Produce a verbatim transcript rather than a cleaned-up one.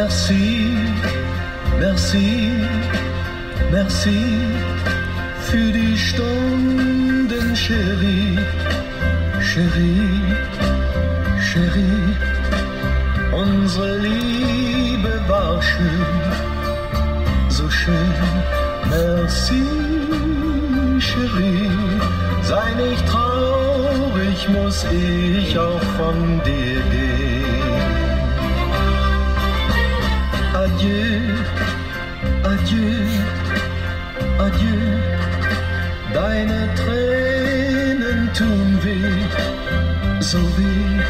Merci, merci, merci für die Stunden, Chérie, Chérie, Chérie. Unsere Liebe war schön, so schön. Merci, Chérie. Sei nicht traurig, muss ich auch von dir gehen. Adieu, adieu, adieu. Deine Tränen tun weh, so weh.